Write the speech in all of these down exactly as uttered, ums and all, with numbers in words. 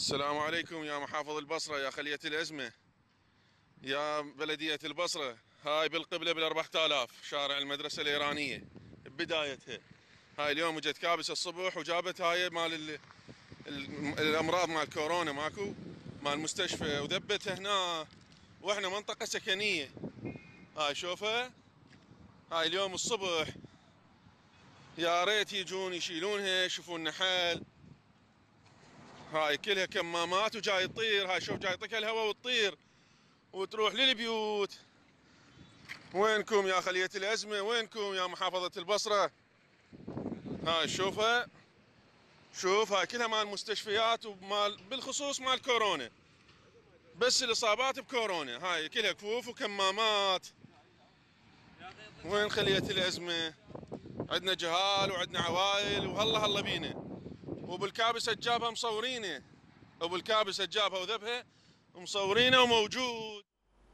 السلام عليكم يا محافظ البصرة، يا خلية الأزمة، يا بلدية البصرة. هاي بالقبلة بالأربعة آلاف شارع المدرسة الإيرانية بدايتها. هاي اليوم اجت كابسة الصبح وجابت هاي مال ال... ال... الأمراض مال كورونا ماكو مال المستشفى وذبتها هنا، واحنا منطقة سكنية. هاي شوفها، هاي اليوم الصبح يا ريت يجون يشيلونها يشوفون نحل. هاي كلها كمامات وجاي تطير، هاي شوف جاي يعطيك الهواء وتطير وتروح للبيوت. وينكم يا خلية الأزمة؟ وينكم يا محافظة البصرة؟ هاي شوفها، شوف هاي كلها مال مستشفيات ومال بالخصوص مال كورونا، بس الإصابات بكورونا. هاي كلها كفوف وكمامات. وين خلية الأزمة؟ عندنا جهال وعندنا عوائل وهلا هلا بينا. وبالكابسة جابها مصورينه، وبالكابسة جابها وذبها مصورينه وموجود.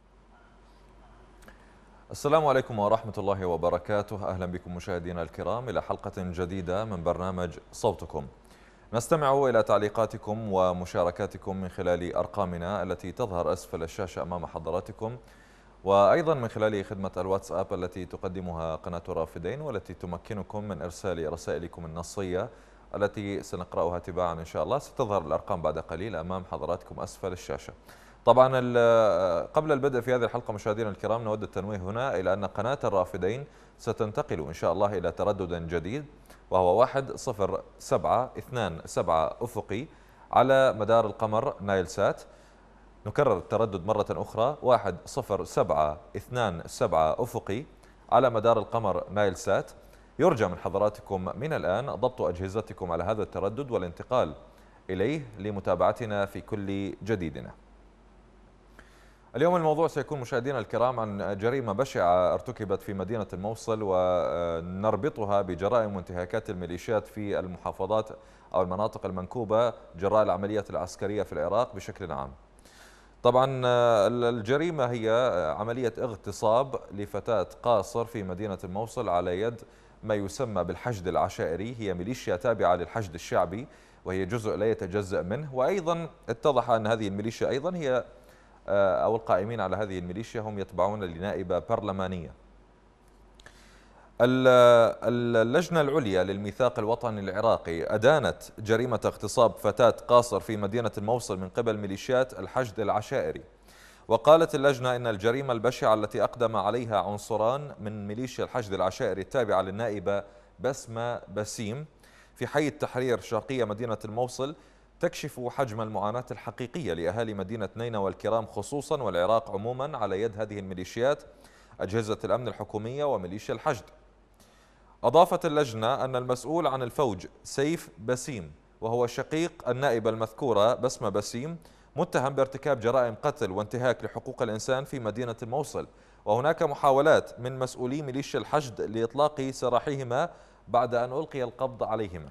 السلام عليكم ورحمة الله وبركاته. أهلا بكم مشاهدينا الكرام إلى حلقة جديدة من برنامج صوتكم. نستمع إلى تعليقاتكم ومشاركاتكم من خلال أرقامنا التي تظهر أسفل الشاشة أمام حضراتكم، وأيضا من خلال خدمة الواتساب التي تقدمها قناة رافدين، والتي تمكنكم من إرسال رسائلكم النصية التي سنقرأها تباعا إن شاء الله. ستظهر الأرقام بعد قليل أمام حضراتكم أسفل الشاشة. طبعا قبل البدء في هذه الحلقة مشاهدينا الكرام، نود التنويه هنا إلى أن قناة الرافدين ستنتقل إن شاء الله إلى تردد جديد، وهو واحد صفر سبعة اثنان سبعة أفقي على مدار القمر نايل سات. نكرر التردد مرة أخرى، واحد صفر سبعة اثنان سبعة أفقي على مدار القمر نايل سات. يرجى من حضراتكم من الآن ضبط أجهزتكم على هذا التردد والانتقال إليه لمتابعتنا في كل جديدنا. اليوم الموضوع سيكون مشاهدينا الكرام عن جريمة بشعة ارتكبت في مدينة الموصل، ونربطها بجرائم وانتهاكات الميليشيات في المحافظات أو المناطق المنكوبة جراء العمليات العسكرية في العراق بشكل عام. طبعا الجريمة هي عملية اغتصاب لفتاة قاصر في مدينة الموصل على يد ما يسمى بالحشد العشائري. هي ميليشيا تابعة للحشد الشعبي، وهي جزء لا يتجزأ منه. وأيضا اتضح أن هذه الميليشيا أيضا هي أو القائمين على هذه الميليشيا هم يتبعون لنائبة برلمانية. اللجنة العليا للميثاق الوطني العراقي أدانت جريمة اغتصاب فتاة قاصر في مدينة الموصل من قبل ميليشيات الحشد العشائري. وقالت اللجنة إن الجريمة البشعة التي أقدم عليها عنصران من ميليشيا الحشد العشائري التابعة للنائبة بسمة بسيم في حي التحرير شرقية مدينة الموصل تكشف حجم المعاناة الحقيقية لأهالي مدينة نينوى الكرام خصوصا والعراق عموما على يد هذه الميليشيات، أجهزة الأمن الحكومية وميليشيا الحشد. أضافت اللجنة أن المسؤول عن الفوج سيف بسيم، وهو شقيق النائبة المذكورة بسمة بسيم، متهم بارتكاب جرائم قتل وانتهاك لحقوق الإنسان في مدينة الموصل. وهناك محاولات من مسؤولي ميليشيا الحشد لإطلاق سراحهما بعد أن ألقي القبض عليهما.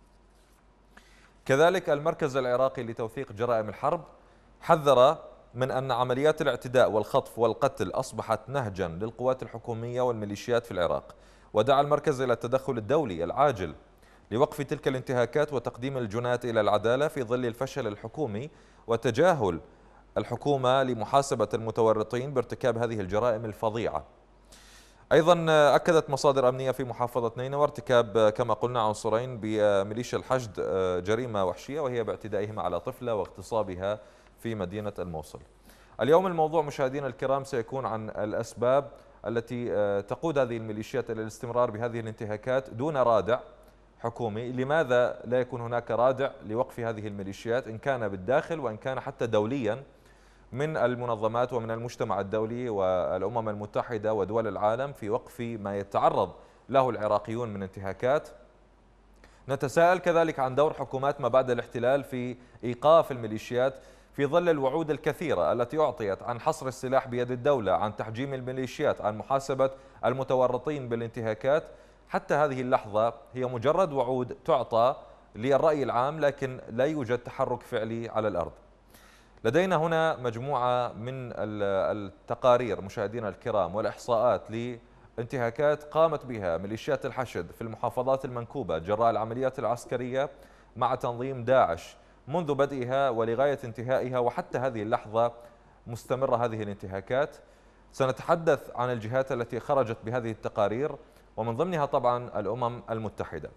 كذلك المركز العراقي لتوثيق جرائم الحرب حذر من أن عمليات الاعتداء والخطف والقتل أصبحت نهجا للقوات الحكومية والميليشيات في العراق، ودعا المركز إلى التدخل الدولي العاجل لوقف تلك الانتهاكات وتقديم الجناة إلى العدالة في ظل الفشل الحكومي وتجاهل الحكومة لمحاسبة المتورطين بارتكاب هذه الجرائم الفظيعة. أيضا أكدت مصادر أمنية في محافظة نينوى ارتكاب كما قلنا عنصرين بميليشيا الحشد جريمة وحشية، وهي باعتدائهم على طفلة واغتصابها في مدينة الموصل. اليوم الموضوع مشاهدينا الكرام سيكون عن الأسباب التي تقود هذه الميليشيات إلى الاستمرار بهذه الانتهاكات دون رادع حكومي. لماذا لا يكون هناك رادع لوقف هذه الميليشيات إن كان بالداخل وإن كان حتى دوليا من المنظمات ومن المجتمع الدولي والأمم المتحدة ودول العالم في وقف ما يتعرض له العراقيون من انتهاكات؟ نتساءل كذلك عن دور حكومات ما بعد الاحتلال في إيقاف الميليشيات في ظل الوعود الكثيرة التي أعطيت عن حصر السلاح بيد الدولة، عن تحجيم الميليشيات، عن محاسبة المتورطين بالانتهاكات. حتى هذه اللحظة هي مجرد وعود تعطى للرأي العام، لكن لا يوجد تحرك فعلي على الأرض. لدينا هنا مجموعة من التقارير مشاهدينا الكرام والإحصاءات لانتهاكات قامت بها ميليشيات الحشد في المحافظات المنكوبة جراء العمليات العسكرية مع تنظيم داعش منذ بدئها ولغاية انتهائها، وحتى هذه اللحظة مستمرة هذه الانتهاكات. سنتحدث عن الجهات التي خرجت بهذه التقارير، ومن ضمنها طبعا الأمم المتحدة.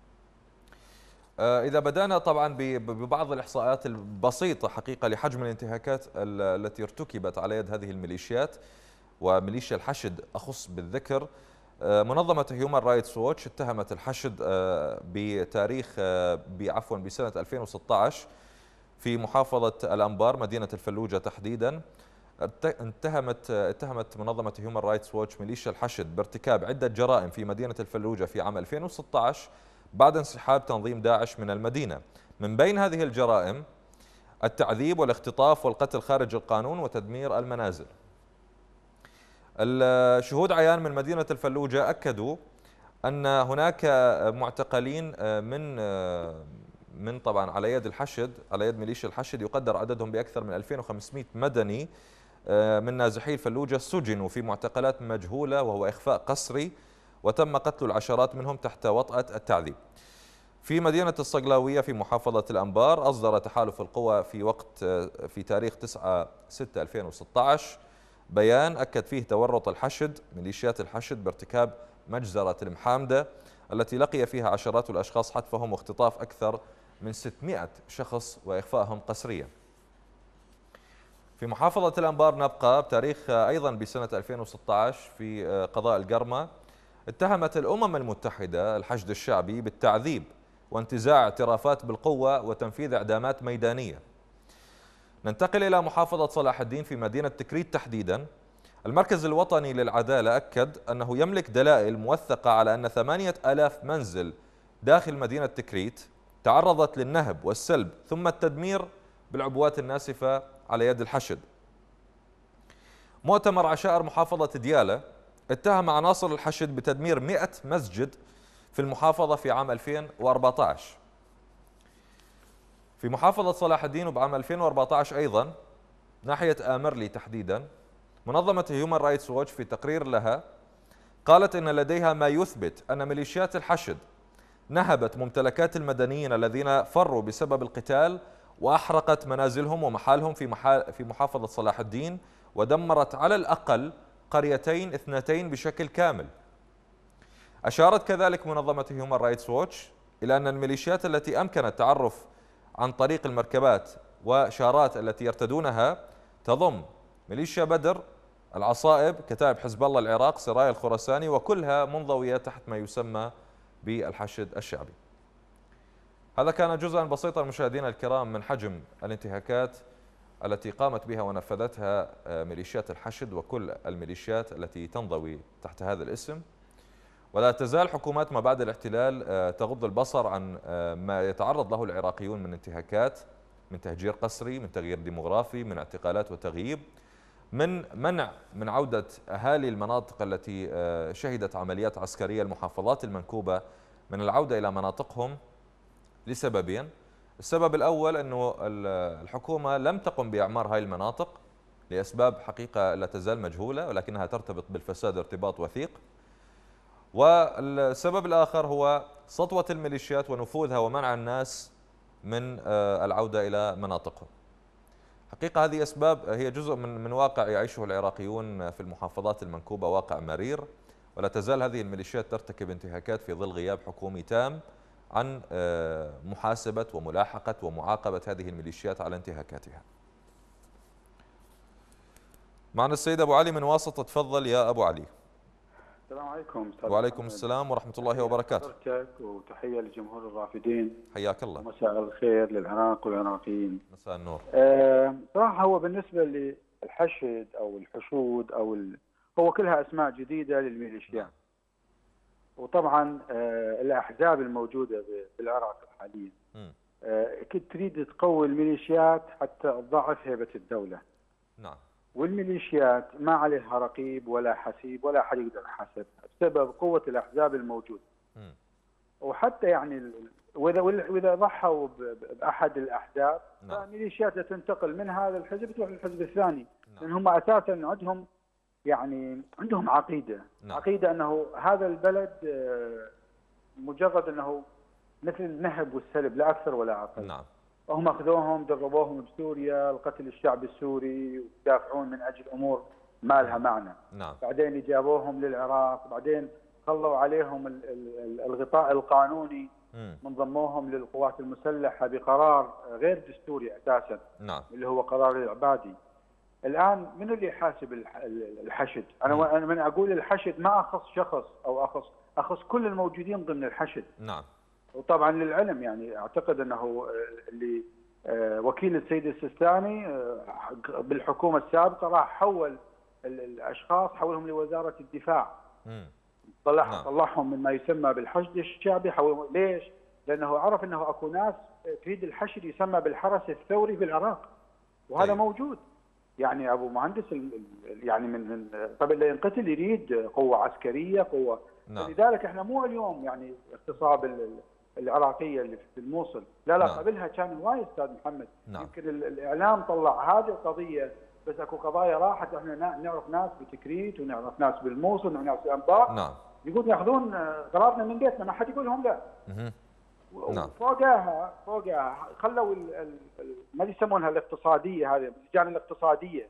إذا بدأنا طبعا ببعض الإحصاءات البسيطة حقيقة لحجم الانتهاكات التي ارتكبت على يد هذه الميليشيات وميليشيا الحشد أخص بالذكر. منظمة هيومان رايتس ووتش اتهمت الحشد بتاريخ بعفوا بسنة ألفين وستة عشر في محافظة الأنبار مدينة الفلوجة تحديدا. اتهمت اتهمت منظمة هيومان رايتس ووتش ميليشيا الحشد بارتكاب عدة جرائم في مدينة الفلوجة في عام ألفين وستة عشر بعد انسحاب تنظيم داعش من المدينة. من بين هذه الجرائم التعذيب والاختطاف والقتل خارج القانون وتدمير المنازل. الشهود عيان من مدينة الفلوجة أكدوا أن هناك معتقلين من من طبعا على يد الحشد على يد ميليشيا الحشد يقدر عددهم بأكثر من ألفين وخمسمئة مدني من نازحي الفلوجة سجنوا في معتقلات مجهولة وهو إخفاء قسري، وتم قتل العشرات منهم تحت وطأة التعذيب. في مدينة الصقلاوية في محافظة الأنبار أصدر تحالف القوى في وقت في تاريخ تسعة ستة ألفين وستة عشر بيان أكد فيه تورط الحشد ميليشيات الحشد بارتكاب مجزرة المحامدة التي لقي فيها عشرات الأشخاص حتفهم واختطاف أكثر من ستمئة شخص وإخفائهم قسريا. في محافظة الأنبار نبقى بتاريخ أيضا بسنة ألفين وستة عشر في قضاء القرمة اتهمت الأمم المتحدة الحشد الشعبي بالتعذيب وانتزاع اعترافات بالقوة وتنفيذ إعدامات ميدانية. ننتقل إلى محافظة صلاح الدين في مدينة تكريت تحديدا. المركز الوطني للعدالة أكد أنه يملك دلائل موثقة على أن ثمانية آلاف منزل داخل مدينة تكريت تعرضت للنهب والسلب ثم التدمير بالعبوات الناسفة على يد الحشد. مؤتمر عشائر محافظة ديالى اتهم عناصر الحشد بتدمير مئة مسجد في المحافظة في عام ألفين وأربعة عشر. في محافظة صلاح الدين وبعام ألفين وأربعة عشر أيضا ناحية آمرلي تحديدا منظمة هيومان رايتس ووتش في تقرير لها قالت إن لديها ما يثبت أن ميليشيات الحشد نهبت ممتلكات المدنيين الذين فروا بسبب القتال وأحرقت منازلهم ومحالهم في في محافظة صلاح الدين ودمرت على الأقل قريتين اثنتين بشكل كامل. أشارت كذلك منظمة هيومان رايتس ووتش إلى أن الميليشيات التي أمكن التعرف عن طريق المركبات وشارات التي يرتدونها تضم ميليشيا بدر، العصائب، كتائب حزب الله العراق، سرايا الخراساني، وكلها منضوية تحت ما يسمى بالحشد الشعبي. هذا كان جزءا بسيطا مشاهدينا الكرام من حجم الانتهاكات التي قامت بها ونفذتها ميليشيات الحشد وكل الميليشيات التي تنضوي تحت هذا الاسم. ولا تزال حكومات ما بعد الاحتلال تغض البصر عن ما يتعرض له العراقيون من انتهاكات، من تهجير قسري، من تغيير ديموغرافي، من اعتقالات وتغييب، من منع من عودة أهالي المناطق التي شهدت عمليات عسكرية المحافظات المنكوبة من العودة إلى مناطقهم لسببين. السبب الأول أنه الحكومة لم تقم بإعمار هاي المناطق لأسباب حقيقة لا تزال مجهولة ولكنها ترتبط بالفساد ارتباط وثيق. والسبب الآخر هو سطوة الميليشيات ونفوذها ومنع الناس من العودة إلى مناطقهم. حقيقة هذه أسباب هي جزء من من واقع يعيشه العراقيون في المحافظات المنكوبة، واقع مرير، ولا تزال هذه الميليشيات ترتكب انتهاكات في ظل غياب حكومي تام عن محاسبة وملاحقة ومعاقبة هذه الميليشيات على انتهاكاتها. معنا السيد أبو علي من واسطة، تفضل يا أبو علي. السلام عليكم. وعليكم السلام ورحمة الله وبركاته. حضرتك وتحية لجمهور الرافدين. حياك الله. مساء الخير للعراق والعراقيين. مساء النور. أه صراحة هو بالنسبة للحشد أو الحشود أو ال... هو كلها أسماء جديدة للميليشيات. وطبعا أه الأحزاب الموجودة بالعراق حاليا أه أكيد تريد تقوي الميليشيات حتى تضاعف هيبة الدولة. نعم. والميليشيات ما عليها رقيب ولا حسيب ولا حد يقدر يحاسبها بسبب قوة الأحزاب الموجودة. م. وحتى يعني وإذا وإذا ضحوا بأحد الأحزاب فميليشيات تنتقل من هذا الحزب تروح للحزب الثاني. نعم. لأن هم أساسا عندهم يعني عندهم عقيدة. نعم. عقيدة أنه هذا البلد مجرد أنه مثل النهب والسلب لا أكثر ولا أقل. نعم. هم اخذوهم دربوهم بسوريا لقتل الشعب السوري ويدافعون من اجل امور ما لها معنى. نعم. بعدين جابوهم للعراق، بعدين خلوا عليهم الغطاء القانوني من ضموهم للقوات المسلحه بقرار غير دستوري اساسا. نعم. اللي هو قرار العبادي. الان من اللي يحاسب الحشد؟ انا انا من اقول الحشد ما اخص شخص او اخص اخص كل الموجودين ضمن الحشد. نعم. وطبعا للعلم يعني اعتقد انه اللي وكيل السيد السيستاني بالحكومه السابقه راح حول الاشخاص، حولهم لوزاره الدفاع. امم طلع نعم. طلعهم مما يسمى بالحشد الشعبي، حولهم. ليش؟ لانه عرف انه اكو ناس تريد الحشد يسمى بالحرس الثوري في العراق، وهذا طيب. موجود. يعني ابو مهندس يعني من من قبل لا ينقتل يريد قوه عسكريه، قوه. نعم. لذلك احنا مو اليوم يعني اغتصاب العراقيه اللي في الموصل، لا لا نعم. قبلها كان هواي استاذ محمد. نعم. يمكن الاعلام طلع هذه القضيه، بس اكو قضايا راحت. احنا نعرف ناس بتكريت ونعرف ناس بالموصل ونعرف ناس بالانبار. نعم. يقول ياخذون قرارنا من بيتنا، ما حد يقول لهم لا. اها. نعم. فوقها فوقها خلوا ما يسمونها الاقتصاديه، هذه اللجان الاقتصاديه،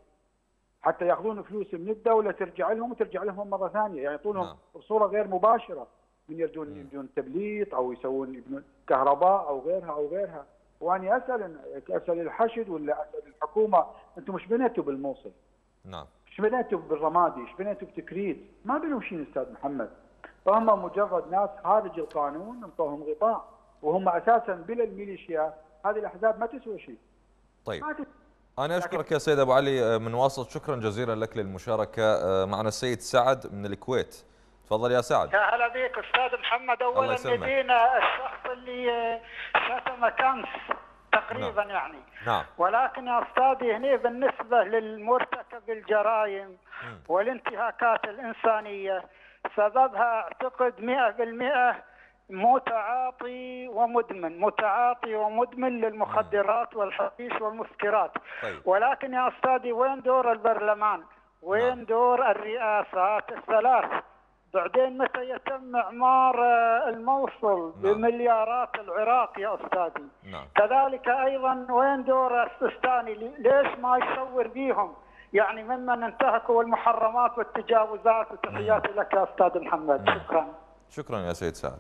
حتى ياخذون فلوس من الدوله ترجع لهم وترجع لهم مره ثانيه، يعني يعطونهم نعم. بصوره غير مباشره، من يردون يبدون تبليط او يسوون يبنون كهرباء او غيرها او غيرها. واني اسال اسال الحشد ولا اسال الحكومه، انتم مش بنيتوا بالموصل؟ نعم. ايش بنيتوا بالرمادي؟ ايش بنيتوا بتكريت؟ ما بنوا شيء استاذ محمد. فهم مجرد ناس خارج القانون، انطوهم غطاء، وهم اساسا بلا الميليشيا هذه الاحزاب ما تسوى شيء. طيب. أنا أشكرك يا سيد أبو علي من واسط، شكرا جزيلا لك للمشاركة. معنا السيد سعد من الكويت، تفضل يا سعد. يا هلا بك أستاذ محمد. أولا ندينا الشخص اللي شتم كنس تقريبا. نعم. يعني نعم. ولكن يا أستاذي هنا بالنسبة للمرتكب الجرائم والانتهاكات الإنسانية سببها أعتقد مئة بالمئة متعاطي ومدمن، متعاطي ومدمن للمخدرات والحشيش والمسكرات. طيب. ولكن يا أستاذي وين دور البرلمان؟ وين نعم. دور الرئاسات الثلاث؟ بعدين متى يتم إعمار الموصل نعم. بمليارات العراق يا أستاذي؟ نعم. كذلك أيضا وين دور السيستاني؟ ليش ما يصور بيهم يعني ممن انتهكوا المحرمات والتجاوزات؟ وتحياتي لك يا أستاذ محمد. نعم. شكرا. شكرا يا سيد سعد.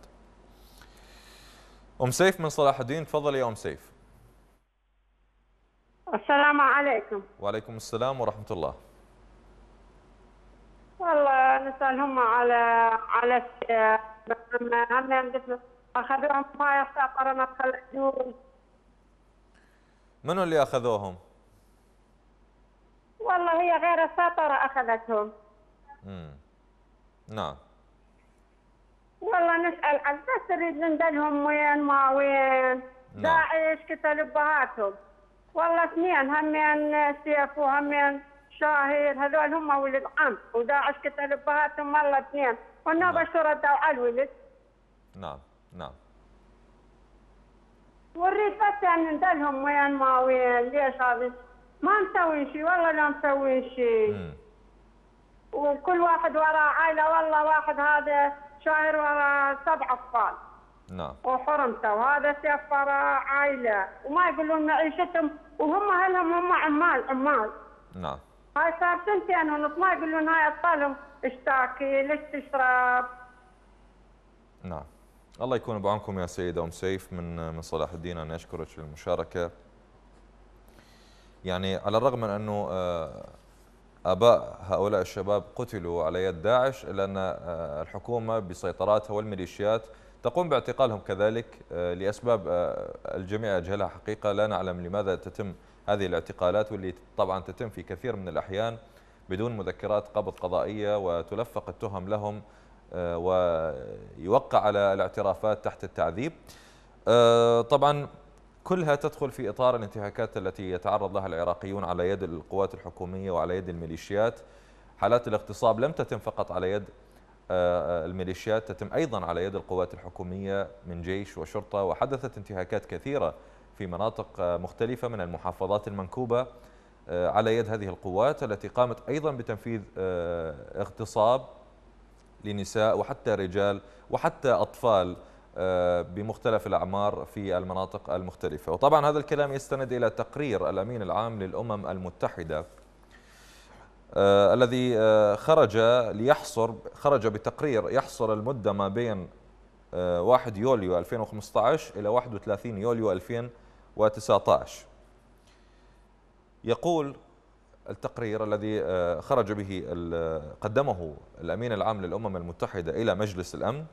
أم سيف من صلاح الدين، تفضل يا أم سيف. السلام عليكم. وعليكم السلام ورحمة الله. والله نسألهم على على هم أخذوهم ما يستطيعون يخرجون. منو اللي أخذوهم؟ والله هي غير السيطرة أخذتهم. امم نعم. والله نسأل عن بس نريد ندلهم وين ما وين. نعم. داعش قتل ابهاتهم. والله اثنين، همين سيف وهمين شاهر، هذول هم ولد عم، وداعش قتل ابهاتهم والله اثنين، والنوبة نعم. شردوا على الولد. نعم نعم. ونريد بس يعني ندلهم وين ما وين. ليش هذا؟ ما مسوين شيء، والله لا مسوين شيء. وكل واحد وراء عائلة، والله واحد هذا شاهر وراء سبع أطفال. نعم. وحرمته، وهذا سيف وراء عائلة، وما يقولون معيشتهم، وهم أهلهم هم عمال عمال. نعم. هاي صار سنتين ونص ما يقولون هاي أطفالهم ايش تاكل ايش تشرب. نعم. الله يكون بعونكم يا سيدة أم سيف من من صلاح الدين. أنا أشكرك للمشاركة. يعني على الرغم من أنه آباء هؤلاء الشباب قتلوا على يد داعش، إلا أن الحكومة بسيطراتها والميليشيات تقوم باعتقالهم كذلك لأسباب الجميع يجهلها حقيقة. لا نعلم لماذا تتم هذه الاعتقالات، واللي طبعا تتم في كثير من الأحيان بدون مذكرات قبض قضائية، وتلفق التهم لهم ويوقع على الاعترافات تحت التعذيب. طبعا كلها تدخل في إطار الانتهاكات التي يتعرض لها العراقيون على يد القوات الحكومية وعلى يد الميليشيات. حالات الاغتصاب لم تتم فقط على يد الميليشيات، تتم أيضا على يد القوات الحكومية من جيش وشرطة، وحدثت انتهاكات كثيرة في مناطق مختلفة من المحافظات المنكوبة على يد هذه القوات، التي قامت أيضا بتنفيذ اغتصاب لنساء وحتى رجال وحتى أطفال بمختلف الأعمار في المناطق المختلفة. وطبعا هذا الكلام يستند إلى تقرير الأمين العام للأمم المتحدة الذي خرج ليحصر خرج بتقرير يحصر المدة ما بين واحد يوليو ألفين وخمسة عشر إلى واحد وثلاثين يوليو ألفين وتسعة عشر. يقول التقرير الذي خرج به قدمه الأمين العام للأمم المتحدة إلى مجلس الأمن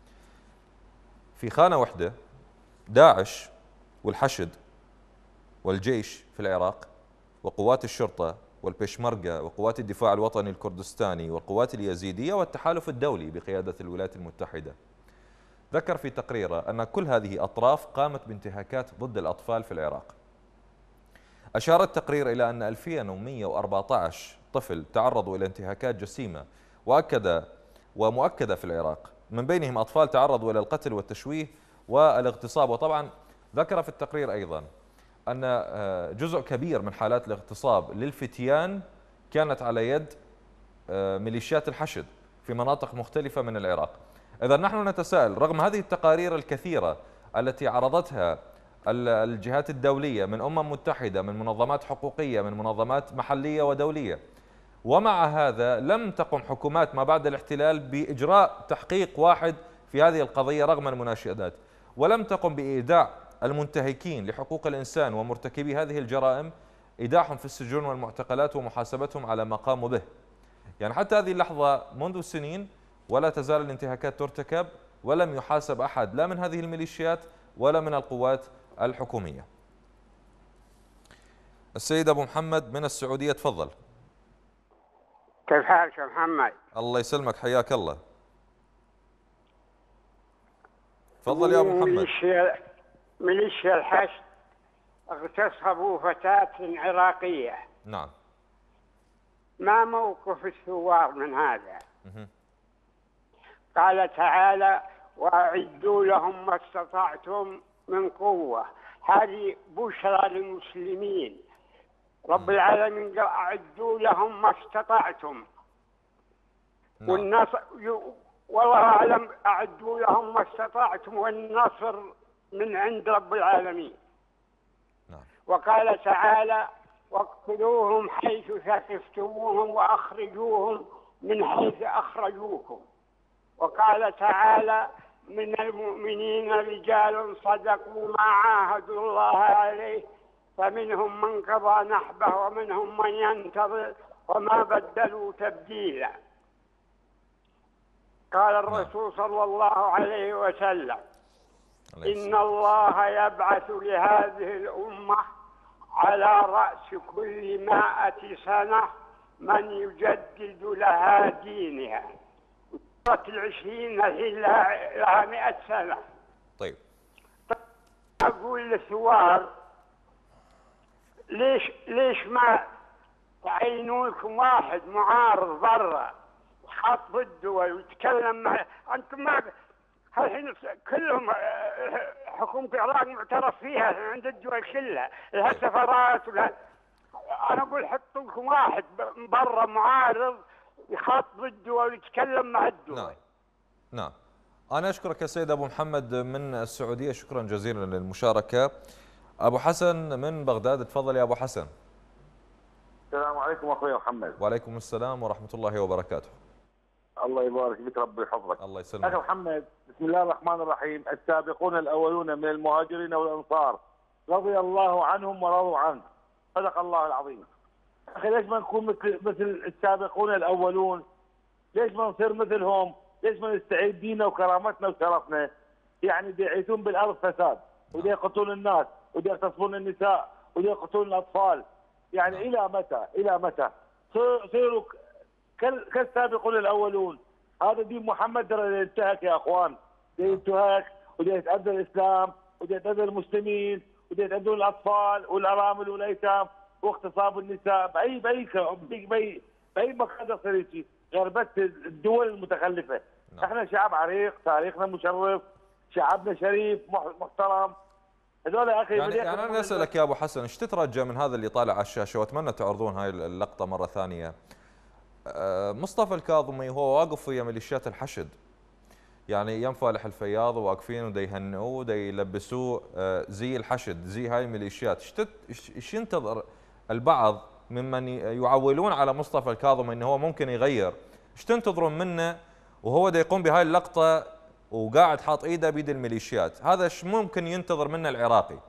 في خانة واحدة: داعش والحشد والجيش في العراق وقوات الشرطة والبيشمركة وقوات الدفاع الوطني الكردستاني والقوات اليزيدية والتحالف الدولي بقيادة الولايات المتحدة. ذكر في تقريره أن كل هذه أطراف قامت بانتهاكات ضد الأطفال في العراق. أشار التقرير إلى أن ألفين ومئة وأربعة عشر طفل تعرضوا إلى انتهاكات جسيمة وأكد ومؤكدة في العراق، من بينهم أطفال تعرضوا إلى القتل والتشويه والاغتصاب. وطبعا ذكر في التقرير أيضا أن جزء كبير من حالات الاغتصاب للفتيان كانت على يد ميليشيات الحشد في مناطق مختلفة من العراق. إذا نحن نتساءل، رغم هذه التقارير الكثيرة التي عرضتها الجهات الدولية من أمم متحدة، من منظمات حقوقية، من منظمات محلية ودولية، ومع هذا لم تقم حكومات ما بعد الاحتلال بإجراء تحقيق واحد في هذه القضية رغم المناشدات، ولم تقم بإيداع المنتهكين لحقوق الإنسان ومرتكبي هذه الجرائم، إيداعهم في السجون والمعتقلات ومحاسبتهم على ما قاموا به. يعني حتى هذه اللحظة منذ سنين ولا تزال الانتهاكات ترتكب ولم يحاسب أحد لا من هذه الميليشيات ولا من القوات الحكومية. السيد أبو محمد من السعودية، تفضل. كيف حالك يا محمد؟ الله يسلمك، حياك الله. تفضل يا أبو محمد. ميليشيا ميليشيا الحشد اغتصبوا فتاة عراقية. نعم. ما موقف الثوار من هذا؟ قال تعالى: وأعدوا لهم ما استطعتم من قوة. هذه بشرى للمسلمين. رب العالمين قال: أعدوا لهم ما استطعتم. نعم. والنصر والله أعلم، أعدوا لهم ما استطعتم والنصر من عند رب العالمين. نعم. وقال تعالى: واقتلوهم حيث ثقفتموهم وأخرجوهم من حيث أخرجوكم. وقال تعالى: من المؤمنين رجال صدقوا ما عاهدوا الله عليه فمنهم من قضى نحبه ومنهم من ينتظر وما بدلوا تبديلا. قال الرسول صلى الله عليه وسلم: إن الله يبعث لهذه الأمة على رأس كل مائة سنة من يجدد لها دينها. العشرين هي لها مئة سنة. طيب. أقول للثوار: ليش ليش ما تعينوا لكم واحد معارض برا حاط ضده ويتكلم مع أنتم؟ ما الحين كلهم حكومة العراق معترف فيها عند الدول كلها، لها سفارات ولها. أنا أقول حطوا لكم واحد برا معارض يخاط ضده ويتكلم مع الدول. نعم. نعم. أنا أشكرك يا سيد أبو محمد من السعودية، شكرا جزيلا للمشاركة. أبو حسن من بغداد، تفضل يا أبو حسن. السلام عليكم أخوي محمد. وعليكم السلام ورحمة الله وبركاته. الله يبارك فيك، ربي يحفظك. الله يسلمك. أخي محمد، بسم الله الرحمن الرحيم. السابقون الأولون من المهاجرين والأنصار رضي الله عنهم ورضوا عنه، صدق الله العظيم. أخي ليش ما نكون مثل مثل السابقون الأولون؟ ليش ما نصير مثلهم؟ ليش ما نستعيد ديننا وكرامتنا وشرفنا؟ يعني دي يعيثون بالأرض فساد، ودي يقتلون الناس، ودي يغتصبون النساء، ودي يقتلون الأطفال. يعني إلى متى؟ إلى متى؟ صيروا كالسابقون الأولون. هذا دين محمد ترى ينتهك يا أخوان، ينتهك ودي يتأذى الإسلام ودي يتأذى المسلمين ودي يتأذون الأطفال والأرامل والأيتام واغتصاب النساء بأي بأي بأي بأي مكان يصير شيء غير بس الدول المتخلفة. نعم. احنا شعب عريق، تاريخنا مشرف، شعبنا شريف محترم. هذول يا اخي يعني, يعني انا اسالك يا ابو حسن، ايش تترجى من هذا اللي طالع على الشاشه؟ واتمنى تعرضون هاي اللقطه مره ثانيه. مصطفى الكاظمي هو واقف ويا ميليشيات الحشد، يعني يم فالح الفياض واقفين ودا يهنئوه ودا يلبسوه زي الحشد، زي هاي الميليشيات. ايش ينتظر البعض ممن يعولون على مصطفى الكاظم انه هو ممكن يغير؟ ايش تنتظرون منه وهو دا يقوم بهاي اللقطه وقاعد حاط ايده بيد الميليشيات؟ هذا ايش ممكن ينتظر منه العراقي؟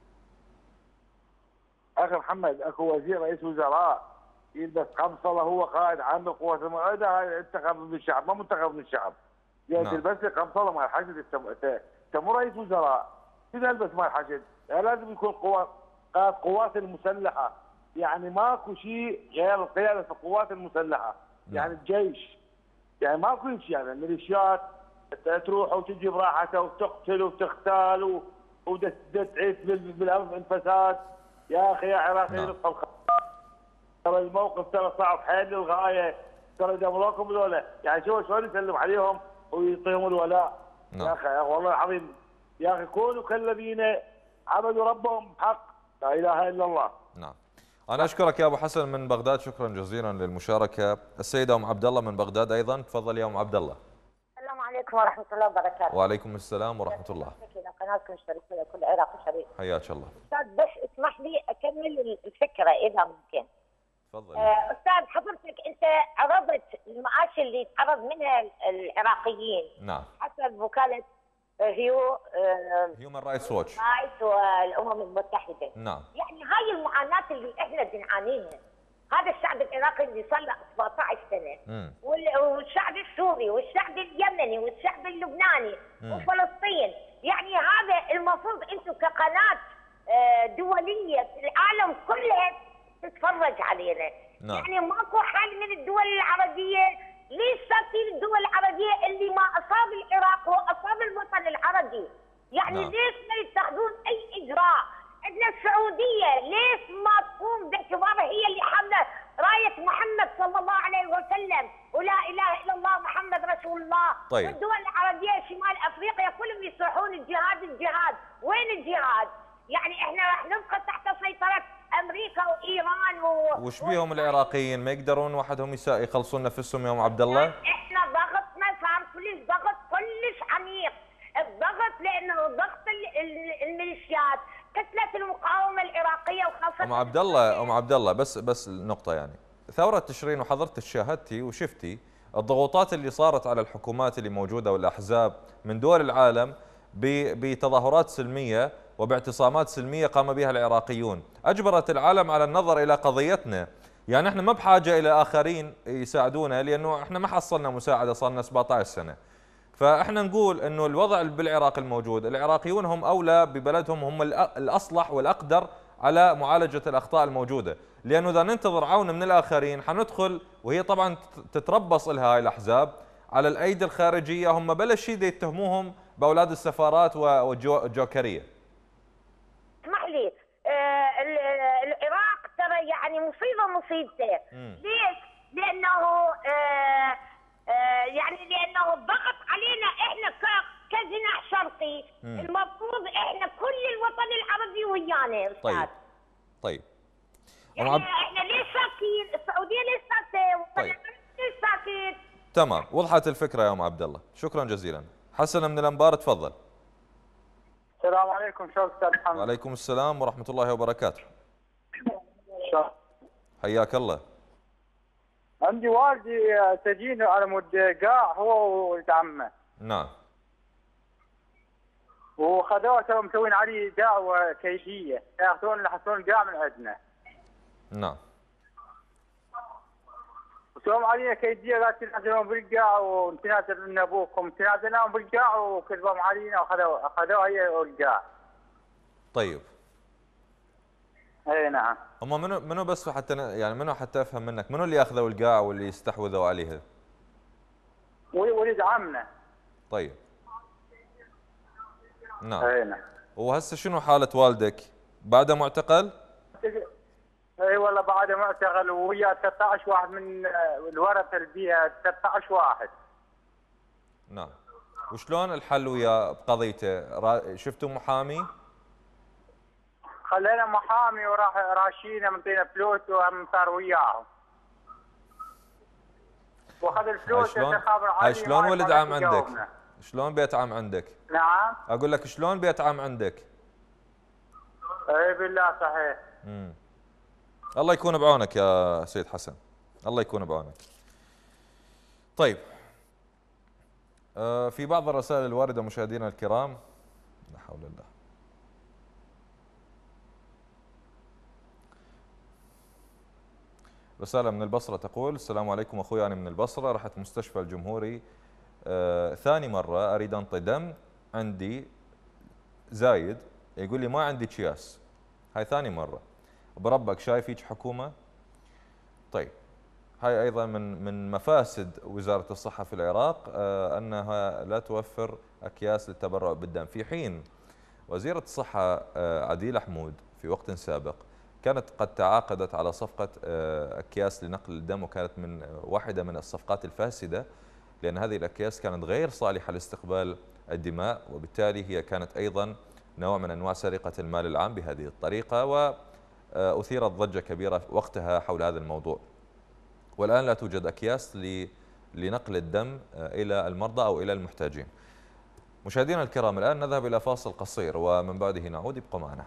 اخي محمد، اكو وزير رئيس وزراء يلبس قمصله، هو قائد عام القوات المسلحه، هذا انتخب من الشعب، ما منتخب من الشعب. يعني تلبس لي قمصله مال الحشد، انت مو رئيس وزراء، شو تلبس مال الحشد؟ يعني لازم يكون قوات قائد قوات المسلحه، يعني ماكو شيء غير القياده في القوات المسلحه، يعني الجيش، يعني ماكو شيء. يعني الميليشيات تروح وتجي براحتها وتقتل وتختال وتعيش بالارض الفساد. يا اخي يا عراقيين نعم. ترى الموقف ترى صعب حيل للغايه، ترى دمروكم ذولا، يعني شو شلون يسلم عليهم ويعطيهم الولاء. نعم. يا اخي والله العظيم يا اخي كونوا كالذين عبدوا ربهم بحق، لا اله الا الله. نعم. انا اشكرك يا ابو حسن من بغداد، شكرا جزيلا للمشاركه. السيده ام عبد الله من بغداد ايضا، تفضل يا ام عبد الله. السلام عليكم ورحمه الله وبركاته. وعليكم السلام ورحمه الله. قناتكم الشريفه لكل عراقي شريف. حياك الله. استاذ بس اسمح لي اكمل الفكره اذا ممكن. تفضل. آه استاذ حضرتك انت عرضت المعاش اللي تعرض منها العراقيين. نعم. حسب وكاله هيو هيومن رايتس واتش والامم المتحده. نعم. يعني هاي المعاناه اللي احنا بنعانيها، هذا الشعب العراقي اللي صار له سبعطعش سنه، مم. والشعب السوري والشعب اليمني والشعب اللبناني مم. وفلسطين، يعني هذا المفروض انتم كقناه دوليه في العالم كلها تتفرج علينا. نعم. يعني ماكو حال من الدول العربيه، ليش ساكتين الدول العربيه اللي ما اصاب العراق واصاب الوطن العربي؟ يعني نعم. ليش ما يتخذون اي اجراء؟ عندنا السعوديه ليش ما تقوم باعتبارها هي اللي حامله رايه محمد صلى الله عليه وسلم ولا اله الا الله محمد رسول الله؟ طيب. والدول العربيه شمال افريقيا كلهم يصيحون الجهاد الجهاد، وين الجهاد؟ يعني احنا راح نبقى تحت سيطره امريكا وايران و... وش بيهم العراقيين؟ ما يقدرون وحدهم يخلصون نفسهم يا ام عبد الله؟ احنا ضغطنا صار كلش ضغط كلش عميق، الضغط لانه ضغط الميليشيات، كتله المقاومه العراقيه وخاصه ام عبد الله ام عبد الله بس بس النقطه، يعني ثوره تشرين وحضرتك شاهدتي وشفتي الضغوطات اللي صارت على الحكومات اللي موجوده والاحزاب من دول العالم بتظاهرات سلميه وباعتصامات سلميه قام بها العراقيون، اجبرت العالم على النظر الى قضيتنا. يعني احنا ما بحاجه الى اخرين يساعدونا، لانه احنا ما حصلنا مساعده صار لنا سبعطعش سنه. فاحنا نقول انه الوضع بالعراق الموجود، العراقيون هم اولى ببلدهم، هم الاصلح والاقدر على معالجه الاخطاء الموجوده، لانه اذا ننتظر عون من الاخرين حندخل، وهي طبعا تتربص لها هاي الاحزاب على الايدي الخارجيه، هم بلا شيء يتهموهم باولاد السفارات والجوكريه. اسمح لي، آه العراق ترى يعني مصيبه مصيبته. ليش؟ لانه آه آه يعني لانه الضغط علينا احنا كجناح شرقي، مم. المفروض احنا كل الوطن العربي ويانا استاذ. طيب طيب يعني عب... احنا ليش ساكتين؟ السعوديه ليش ساكته؟ طيب. ليش ساكت؟ تمام، وضحت الفكره يا ام عبد الله، شكرا جزيلا. حسن من الانبار تفضل. السلام عليكم، شو استاذ محمد؟ وعليكم السلام ورحمه الله وبركاته. حياك الله. عندي والدي سجين على مود قاع هو وولد عمه. نعم. وخذوه تو مسوين عليه دعوه كيديه، ياخذون يحصلون قاع من عندنا. نعم. وسووا علينا كيديه، قالت تنازلون بالقاع ونتنازل من ابوكم، تنازلناهم بالقاع وكذبوا علينا واخذوا اخذوها هي والقاع. طيب. اي نعم. هم منو منو بس حتى يعني منو حتى افهم منك، منو اللي اخذوا القاع واللي استحوذوا عليها؟ ولد عمنا. طيب. نعم. اي نعم. وهسه شنو حالة والدك؟ بعده معتقل؟ اي والله بعده معتقل، ويا ثلاثة عشر واحد من الورثه اللي فيها ثلاثة عشر واحد. نعم. وشلون الحل ويا بقضيته؟ شفتوا محامي؟ خلينا محامي وراح راشينا منطينا فلوس وهم صار وياهم. واخذ الفلوس شلون؟ هاي شلون ولد عم عندك؟ شلون بيت عام عندك؟ نعم. اقول لك شلون بيت عام عندك؟ اي بالله صحيح. امم الله يكون بعونك يا سيد حسن، الله يكون بعونك. طيب، آه في بعض الرسائل الواردة مشاهدينا الكرام، لا حول الله. رسالة من البصرة تقول: السلام عليكم أخوي، أنا من البصرة، رحت مستشفى الجمهوري آه ثاني مرة أريد أنطي دم، عندي زايد، يقول لي ما عندي أكياس، هاي ثاني مرة، بربك شايف هيك حكومة؟ طيب، هاي أيضا من من مفاسد وزارة الصحة في العراق آه أنها لا توفر أكياس للتبرع بالدم، في حين وزيرة الصحة آه عديلة حمود في وقت سابق كانت قد تعاقدت على صفقة آه أكياس لنقل الدم، وكانت من واحدة من الصفقات الفاسدة، لأن هذه الأكياس كانت غير صالحة لاستقبال الدماء، وبالتالي هي كانت أيضا نوع من أنواع سرقة المال العام بهذه الطريقة، وأثيرت ضجة كبيرة وقتها حول هذا الموضوع. والآن لا توجد أكياس لنقل الدم إلى المرضى أو إلى المحتاجين. مشاهدينا الكرام، الآن نذهب إلى فاصل قصير ومن بعده نعود، ابقوا معنا.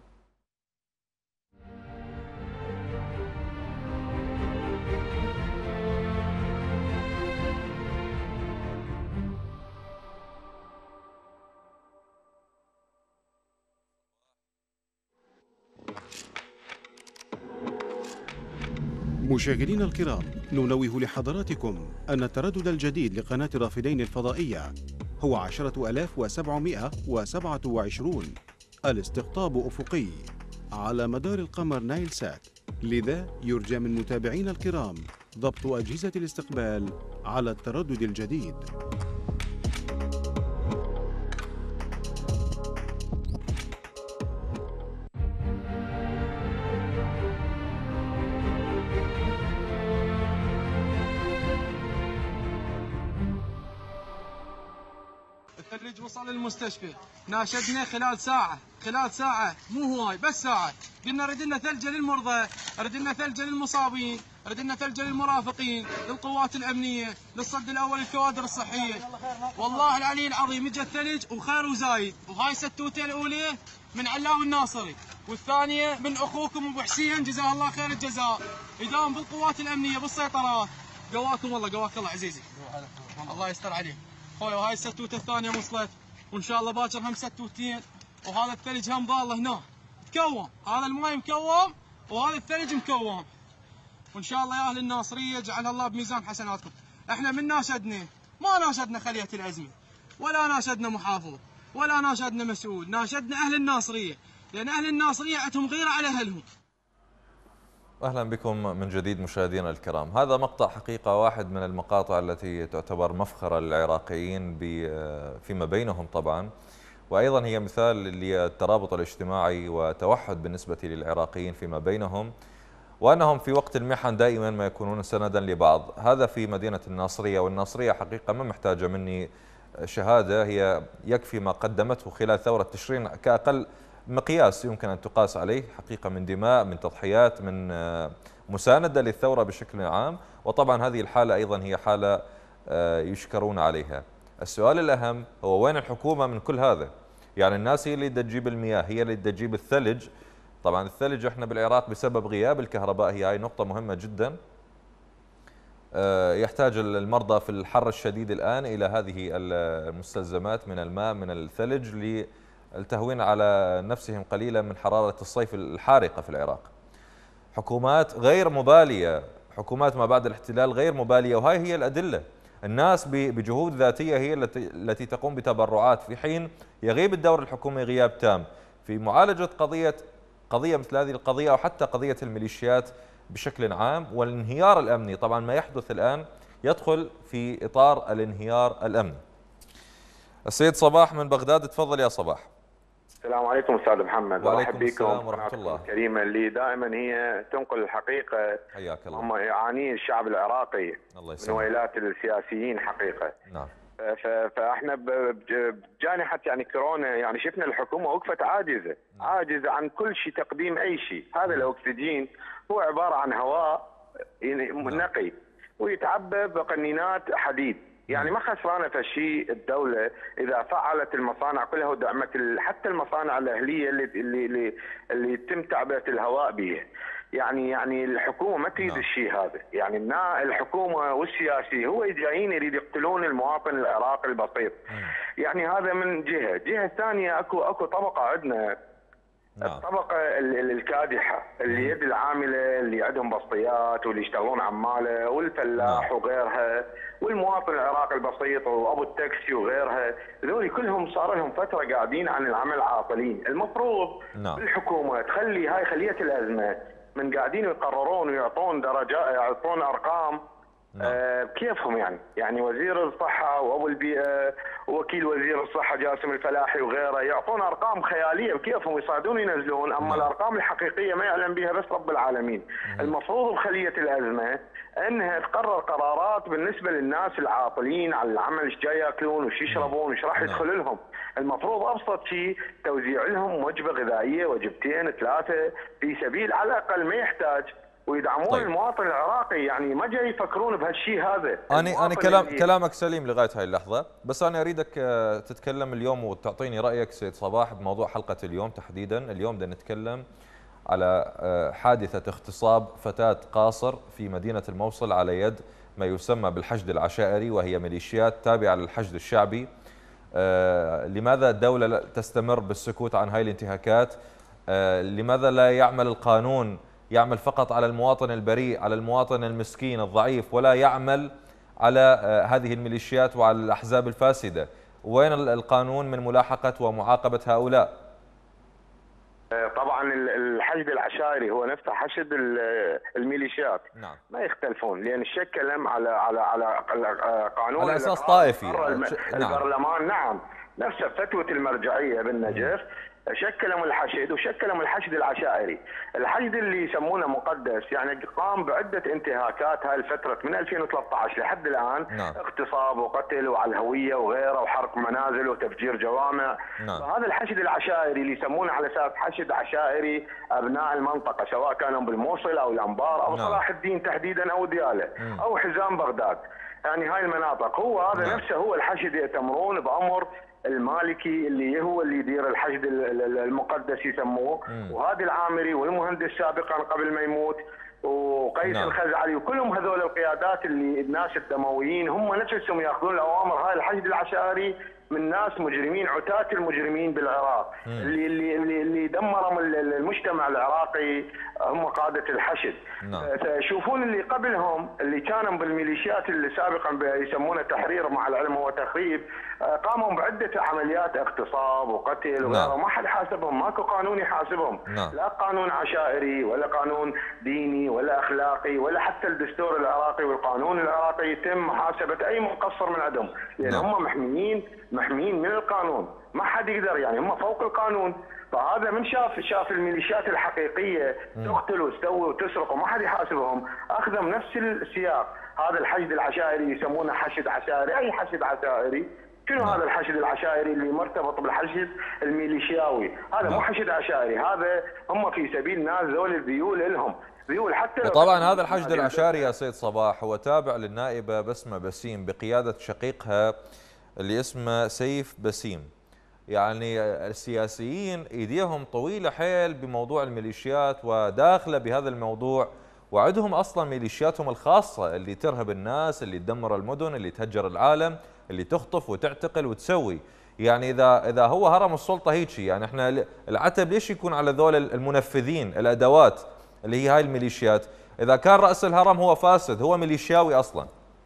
مشاهدينا الكرام، ننوه لحضراتكم أن التردد الجديد لقناة الرافدين الفضائية هو عشرة آلاف وسبعمائة وسبعة وعشرون، الاستقطاب أفقي على مدار القمر نايل سات، لذا يرجى من متابعينا الكرام ضبط أجهزة الاستقبال على التردد الجديد. الثلج وصل للمستشفى، ناشدنا خلال ساعة، خلال ساعة مو هواي بس ساعة، قلنا ردنا لنا ثلجة للمرضى، ردنا لنا ثلجة للمصابين، ردنا لنا ثلجة للمرافقين، للقوات الأمنية، للصد الأول الكوادر الصحية. والله العلي العظيم اجى الثلج وخير وزايد، وهاي ستوتة الأولى من علاوي الناصري، والثانية من أخوكم أبو حسين جزاه الله خير الجزاء، يداوم بالقوات الأمنية بالسيطرات. قواكم والله، قواك الله عزيزي. الله يستر عليك. خويا، وهاي الستوته الثانيه وصلت، وان شاء الله باكر هم ستوتين، وهذا الثلج هم ظاله هنا مكوم، هذا الماي مكوم وهذا الثلج مكوم، وان شاء الله يا اهل الناصريه يجعل الله بميزان حسناتكم. احنا من ناشدنا ما ناشدنا خليه الازمه، ولا ناشدنا محافظ، ولا ناشدنا مسؤول، ناشدنا اهل الناصريه، لان اهل الناصريه عندهم غيره على اهلهم. أهلا بكم من جديد مشاهدينا الكرام. هذا مقطع حقيقة واحد من المقاطع التي تعتبر مفخرة للعراقيين فيما بينهم طبعا، وأيضا هي مثال للترابط الاجتماعي وتوحد بالنسبة للعراقيين فيما بينهم، وأنهم في وقت المحن دائما ما يكونون سندا لبعض. هذا في مدينة الناصرية، والناصرية حقيقة ما محتاجة مني شهادة، هي يكفي ما قدمته خلال ثورة تشرين كأقل مقياس يمكن أن تقاس عليه حقيقة من دماء، من تضحيات، من مساندة للثورة بشكل عام. وطبعا هذه الحالة أيضا هي حالة يشكرون عليها. السؤال الأهم هو وين الحكومة من كل هذا؟ يعني الناس هي اللي تجيب المياه، هي اللي تجيب الثلج. طبعا الثلج احنا بالعراق بسبب غياب الكهرباء، هي هاي نقطة مهمة جدا، يحتاج المرضى في الحر الشديد الآن إلى هذه المستلزمات من الماء من الثلج التهوين على نفسهم قليلا من حرارة الصيف الحارقة في العراق. حكومات غير مبالية، حكومات ما بعد الاحتلال غير مبالية، وهاي هي الأدلة. الناس بجهود ذاتية هي التي التي تقوم بتبرعات، في حين يغيب الدور الحكومي غياب تام في معالجة قضية قضية مثل هذه القضية، أو حتى قضية الميليشيات بشكل عام والانهيار الأمني. طبعا ما يحدث الآن يدخل في إطار الانهيار الأمني. السيد صباح من بغداد، تفضل يا صباح. السلام عليكم استاذ محمد. وعليكم السلام ورحمه الله. الكريمه اللي دائما هي تنقل الحقيقه، حياك الله، هم يعانيه الشعب العراقي الله من ويلات السياسيين حقيقه. نعم. فاحنا بجانحه يعني كورونا يعني شفنا الحكومه وقفت عاجزه، نعم. عاجزه عن كل شيء، تقديم اي شيء. هذا الاكسجين هو عباره عن هواء نقي ويتعبى بقنينات حديد، يعني ما خسرانه في شيء الدوله اذا فعلت المصانع كلها ودعمت حتى المصانع الاهليه اللي اللي اللي, اللي يتم تعبئه الهواء بها. يعني يعني الحكومه ما تريد الشيء هذا، يعني الحكومه والسياسي هو جايين يريد يقتلون المواطن العراقي البسيط. يعني هذا من جهه، جهه ثانيه اكو اكو طبقه عندنا، الطبقه الكادحه اللي يد العامله اللي عندهم بسطيات واللي يشتغلون عماله والفلاح وغيرها والمواطن العراقي البسيط وابو التاكسي وغيرها، ذولي كلهم صار لهم فتره قاعدين عن العمل عاطلين. المفروض الحكومه تخلي هاي خليه الازمه من قاعدين يقررون ويعطون درجات، يعطون ارقام آه بكيفهم. يعني يعني وزير الصحه وابو البيئه ووكيل وزير الصحه جاسم الفلاحي وغيره يعطون ارقام خياليه بكيفهم ويصعدون ينزلون، اما الارقام الحقيقيه ما يعلم بها بس رب العالمين. المفروض بخليه الازمه انها تقرر قرارات بالنسبه للناس العاطلين على العمل، ايش جاي ياكلون وش يشربون وش راح يدخل لهم. المفروض ابسط شيء توزيع لهم وجبه غذائيه وجبتين ثلاثه في سبيل على الاقل ما يحتاج، ويدعمون طيب. المواطن العراقي. يعني ما جاي يفكرون بهالشيء هذا. انا انا كلام اللي... كلامك سليم لغايه هاي اللحظه، بس انا اريدك تتكلم اليوم وتعطيني رايك سيد صباح بموضوع حلقه اليوم تحديدا. اليوم بدنا نتكلم على حادثه اغتصاب فتاه قاصر في مدينه الموصل على يد ما يسمى بالحشد العشائري، وهي ميليشيات تابعه للحشد الشعبي. لماذا الدوله تستمر بالسكوت عن هاي الانتهاكات؟ لماذا لا يعمل القانون يعمل فقط على المواطن البريء، على المواطن المسكين الضعيف، ولا يعمل على هذه الميليشيات وعلى الأحزاب الفاسدة؟ وين القانون من ملاحقة ومعاقبة هؤلاء؟ طبعا الحشد العشائري هو نفسه حشد الميليشيات. نعم. ما يختلفون، لان شكلهم على على على قانون على اساس طائفي البرلمان. نعم، نفس فتوى المرجعيه بالنجف شكلهم الحشد وشكلهم الحشد العشائري. الحشد اللي يسمونه مقدس يعني قام بعده انتهاكات هاي الفتره من ألفين وثلاثة عشر لحد الان. نعم. اغتصاب وقتل وعلى الهويه وغيره وحرق منازل وتفجير جوامع. نعم. فهذا الحشد العشائري اللي يسمونه على اساس حشد عشائري ابناء المنطقه، سواء كانوا بالموصل او الانبار او نعم. صلاح الدين تحديدا او دياله م. او حزام بغداد. يعني هاي المناطق هو هذا نعم. نفسه هو الحشد يأتمرون بامر المالكي اللي هو اللي يدير الحشد المقدس يسموه، وهادي العامري والمهندس سابقا قبل ما يموت وقيس نعم. الخزعلي وكلهم هذول القيادات اللي الناس الدمويين هم نفسهم ياخذون الاوامر. هاي الحشد العشائري من ناس مجرمين عتاة المجرمين بالعراق مم. اللي اللي اللي, اللي دمروا المجتمع العراقي هم قادة الحشد. نعم. يشوفون اللي قبلهم اللي كانوا بالميليشيات اللي سابقا يسمونه تحرير، مع العلم هو تخريب، قاموا بعدة عمليات اغتصاب وقتل وغيره. ما حد حاسبهم، ماكو قانون يحاسبهم. نعم. لا قانون عشائري ولا قانون ديني ولا اخلاقي ولا حتى الدستور العراقي والقانون العراقي يتم محاسبة اي مقصر من عندهم، لان نعم. هم محميين محميين من القانون، ما حد يقدر، يعني هم فوق القانون. فهذا من شاف شاف الميليشيات الحقيقيه تقتل وتسوي وتسرق وما حد يحاسبهم، اخذهم نفس السياق. هذا الحشد العشائري يسمونه حشد عشائري. اي حشد عشائري؟ شنو هذا الحشد العشائري اللي مرتبط بالحشد الميليشياوي؟ هذا مو حشد عشائري، هذا هم في سبيل ناس ذول الذيول لهم ذيول. حتى وطبعا هذا الحشد العشائري يا سيد صباح هو تابع للنائبه بسمه بسيم بقياده شقيقها اللي اسمه سيف بسيم. يعني السياسيين ايديهم طويله حيل بموضوع الميليشيات وداخله بهذا الموضوع، وعندهم اصلا ميليشياتهم الخاصه اللي ترهب الناس، اللي تدمر المدن، اللي تهجر العالم، اللي تخطف وتعتقل وتسوي. يعني اذا اذا هو هرم السلطه هيك، يعني احنا العتب ليش يكون على ذول المنفذين الادوات اللي هي هاي الميليشيات؟ اذا كان راس الهرم هو فاسد، هو ميليشياوي اصلا.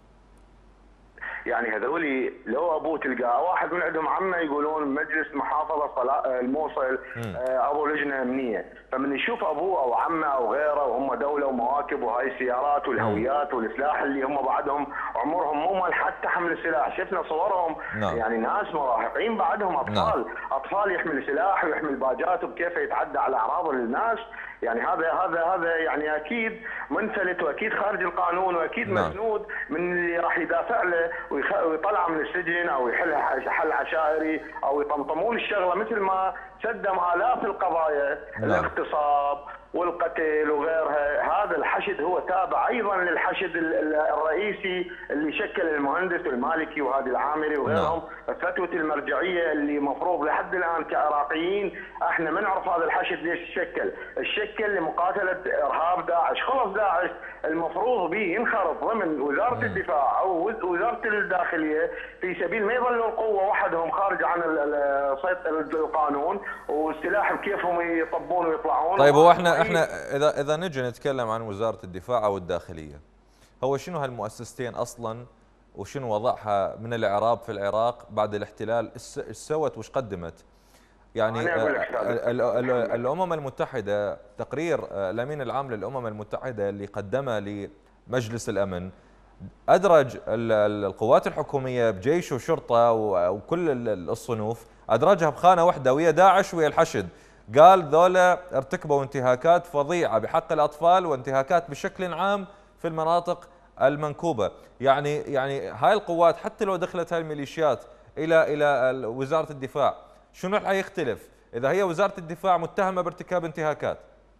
يعني هذولي لو ابوه تلقاه واحد من عندهم عمه يقولون مجلس محافظه الموصل ابو لجنه امنيه، فمن يشوف ابوه او عمه او غيره وهم دوله ومواكب وهاي السيارات والهويات والسلاح اللي هم بعدهم عمرهم مو مال حتى حمل السلاح، شفنا صورهم نعم. يعني ناس مراهقين بعدهم اطفال نعم. اطفال يحمل سلاح ويحمل باجات وبكيف يتعدى على اعراض الناس. يعني هذا هذا هذا يعني اكيد منفلت واكيد خارج القانون واكيد نعم. مسنود من اللي راح يدافع له ويطلع من السجن او يحل حل عشائري او يطمطمون الشغله، مثل ما سدم الاف القضايا نعم. الاغتصاب والقتل وغيرها. هذا الحشد هو تابع ايضا للحشد الرئيسي اللي شكل المهندس والمالكي وهادي العامري وغيرهم. فتوى المرجعيه اللي مفروض لحد الان كعراقيين احنا ما نعرف هذا الحشد ليش تشكل، الشكل لمقاتله ارهاب داعش. خلص داعش المفروض به ينخرط ضمن وزاره الدفاع او وزاره الداخليه في سبيل ما يظلوا القوه وحدهم خارج عن القانون والسلاح بكيفهم يطبون ويطلعون. طيب هو احنا احنا اذا اذا نجي نتكلم عن وزاره الدفاع او الداخليه، هو شنو هالمؤسستين اصلا وشنو وضعها من الاعراب في العراق بعد الاحتلال؟ ايش سوت وايش قدمت؟ يعني الامم المتحده، تقرير الامين العام للامم المتحده اللي قدمه لمجلس الامن ادرج القوات الحكوميه بجيش وشرطه وكل الصنوف، ادرجها بخانه واحده ويا داعش ويا الحشد. قال ذولا ارتكبوا انتهاكات فظيعه بحق الاطفال وانتهاكات بشكل عام في المناطق المنكوبه. يعني يعني هاي القوات حتى لو دخلت هاي الميليشيات الى الى وزاره الدفاع، شنو راح يختلف اذا هي وزاره الدفاع متهمه بارتكاب انتهاكات؟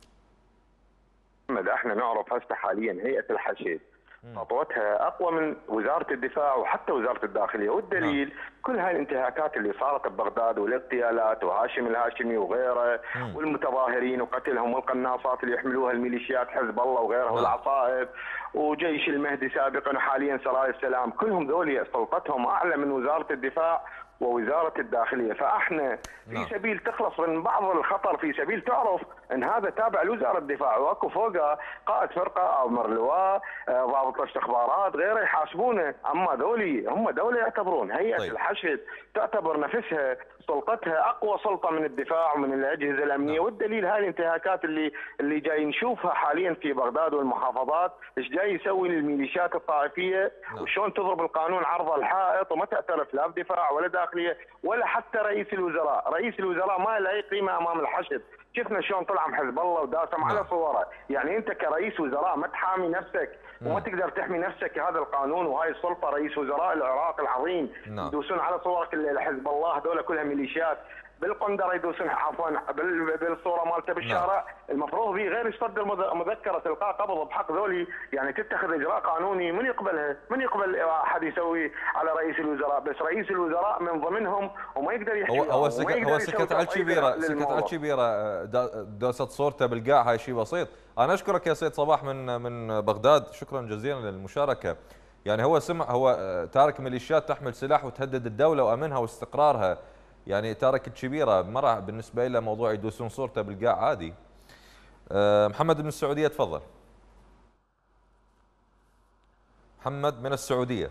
محمد احنا نعرف هسه حاليا هيئه الحشد خطوتها اقوى من وزاره الدفاع وحتى وزاره الداخليه، والدليل نعم. كل هاي الانتهاكات اللي صارت ببغداد والاغتيالات وهاشم الهاشمي وغيره مم. والمتظاهرين وقتلهم والقناصات اللي يحملوها الميليشيات حزب الله وغيرها نعم. والعصائب وجيش المهدي سابقا وحاليا سرايا السلام، كلهم ذولي سلطتهم اعلى من وزاره الدفاع ووزاره الداخليه. فاحنا في نعم. سبيل تخلص من بعض الخطر، في سبيل تعرف ان هذا تابع لوزاره الدفاع واكو فوقه قائد فرقه او مرلواء ضابط استخبارات غيره يحاسبونه. اما ذولي هم دوله يعتبرون هيئه طيب. الحشد تعتبر نفسها سلطتها اقوى سلطه من الدفاع ومن الاجهزه الامنيه نعم. والدليل هاي الانتهاكات اللي اللي جاي نشوفها حاليا في بغداد والمحافظات، ايش جاي يسوي للميليشيات الطائفيه نعم. وشلون تضرب القانون عرض الحائط وما تعترف لا بدفاع ولا داخليه ولا حتى رئيس الوزراء. رئيس الوزراء ما له اي قيمه امام الحشد. شفنا شلون طلع حزب الله وداسم نعم. على صوره. يعني انت كرئيس وزراء ما تحامي نفسك وما تقدر تحمي نفسك. هذا القانون وهاي السلطه رئيس وزراء العراق العظيم نعم. يدوسون على صورك الحزب الله، هذول كلها ميليشيات بالقندره يدوسون عفوا بالصوره مالته بالشارع نعم. المفروض به غير يصدر مذكره القاء قبض بحق ذولي، يعني تتخذ اجراء قانوني. من يقبلها؟ من يقبل احد يسوي على رئيس الوزراء؟ بس رئيس الوزراء من ضمنهم وما يقدر يحكي. هو هو سكت هو سكت على الكبيره، سكت على الكبيره دوست صورته بالقاع، هاي شيء بسيط. انا اشكرك يا سيد صباح من من بغداد، شكرا جزيلا للمشاركه. يعني هو سمع هو تارك ميليشيات تحمل سلاح وتهدد الدوله وامنها واستقرارها، يعني تارك الكبيره مرة بالنسبه له موضوع يدوسون صورته بالقاع عادي. محمد من السعوديه تفضل. محمد من السعوديه.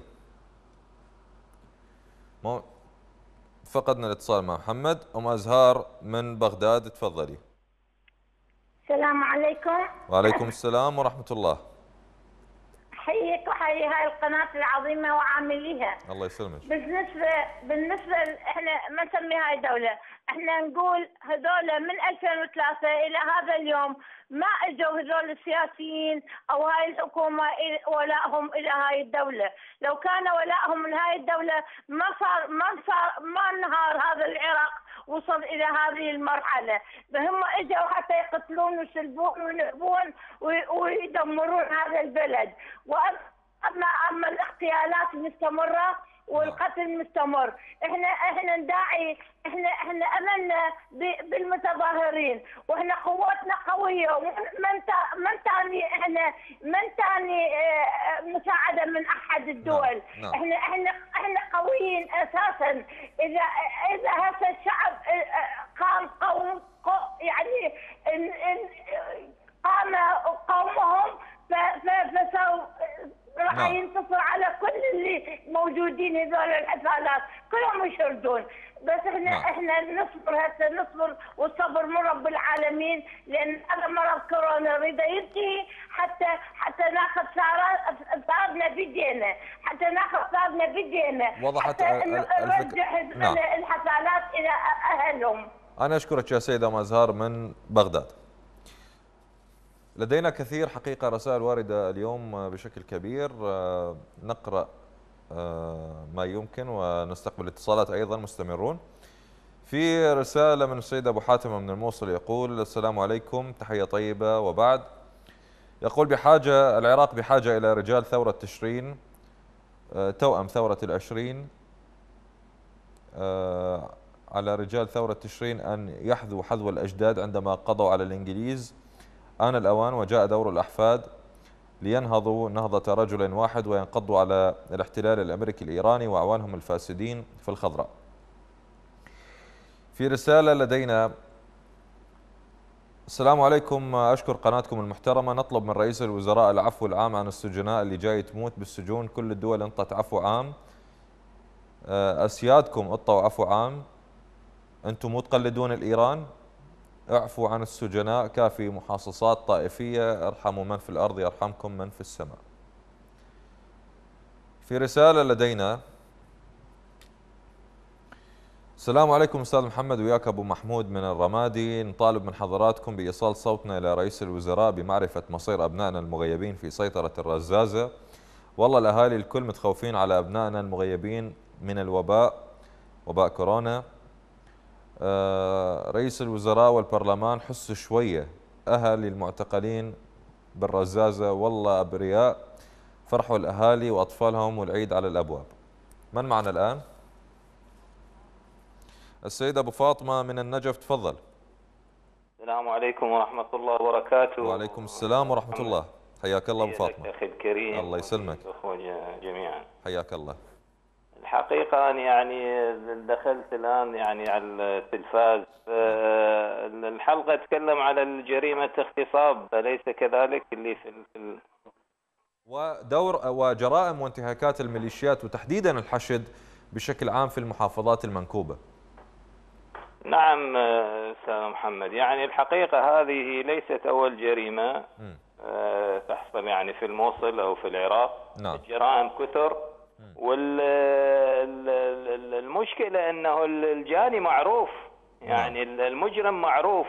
مو فقدنا الاتصال مع محمد. ام ازهار من بغداد تفضلي. السلام عليكم. وعليكم السلام ورحمه الله. حيك وحي هاي القناة العظيمة وعامليها. الله يسلمك. بالنسبة بالنسبة احنا ما نسمي هاي دولة، احنا نقول هذول من ألفين وثلاثة إلى هذا اليوم ما اجوا هذول السياسيين او هاي الحكومة ولائهم إلى هاي الدولة، لو كان ولائهم لهاي الدولة ما صار ما صار ما انهار هذا العراق وصل إلى هذه المرحلة. هم اجوا حتى يقتلون ويسلبون وينهبون ويدمرون هذا البلد. واما اما الاغتيالات مستمره والقتل مستمر. احنا احنا نداعي احنا احنا املنا بالمتظاهرين، واحنا قوتنا قويه ومن من ثاني احنا من ثاني مساعده من احد الدول. نعم. نعم. احنا احنا احنا قويين اساسا. اذا اذا هذا الشعب قام قوم يعني قام قومهم فسوف راح نعم. ينتصر على كل اللي موجودين هذول الحفالات كلهم يشردون. بس احنا نعم. احنا نصبر هسه نصبر والصبر من رب العالمين، لان هذا مرض كورونا يريد ينتهي حتى حتى ناخذ ثارنا بيدينا، حتى ناخذ ثارنا بيدينا، وضحت حتى نرجع نعم. الحفالات الى اهلهم. انا اشكرك يا سيده ام ازهار من بغداد. لدينا كثير حقيقة رسائل واردة اليوم بشكل كبير، نقرأ ما يمكن ونستقبل اتصالات أيضا، مستمرون. في رسالة من السيد أبو حاتم من الموصل يقول: السلام عليكم، تحية طيبة وبعد. يقول: بحاجة العراق بحاجة إلى رجال ثورة تشرين، توأم ثورة العشرين، على رجال ثورة تشرين أن يحذوا حذو الأجداد عندما قضوا على الإنجليز. آن الأوان وجاء دور الأحفاد لينهضوا نهضة رجل واحد وينقضوا على الاحتلال الأمريكي الإيراني وأعوانهم الفاسدين في الخضراء. في رسالة لدينا: السلام عليكم، أشكر قناتكم المحترمة، نطلب من رئيس الوزراء العفو العام عن السجناء اللي جاي تموت بالسجون. كل الدول انطت عفو عام، أسيادكم اطوا عفو عام، أنتم مو تقلدون الإيران، اعفوا عن السجناء، كافي محاصصات طائفية، ارحموا من في الأرض يرحمكم من في السماء. في رسالة لدينا: السلام عليكم أستاذ محمد، وياك أبو محمود من الرمادي، نطالب من حضراتكم بإيصال صوتنا إلى رئيس الوزراء بمعرفة مصير أبنائنا المغيبين في سيطرة الرزازة. والله الأهالي الكل متخوفين على أبنائنا المغيبين من الوباء، وباء كورونا. رئيس الوزراء والبرلمان حسوا شوية، أهالي المعتقلين بالرزازة والله أبرياء، فرحوا الأهالي وأطفالهم والعيد على الأبواب. من معنا الآن؟ السيد أبو فاطمة من النجف، تفضل. السلام عليكم ورحمة الله وبركاته. وعليكم السلام ورحمة الله، حياك الله أبو فاطمة. أخي الكريم، الله يسلمك. أخوة جميعا، حياك الله. الحقيقة أنا يعني دخلت الآن يعني على التلفاز، الحلقة تكلم على جريمة اغتصاب، أليس كذلك اللي في ال... ودور وجرائم وانتهاكات الميليشيات وتحديدا الحشد بشكل عام في المحافظات المنكوبة. نعم أستاذ محمد، يعني الحقيقة هذه ليست أول جريمة م. تحصل يعني في الموصل أو في العراق. نعم. الجرائم كثر، والمشكلة أنه الجاني معروف، يعني المجرم معروف،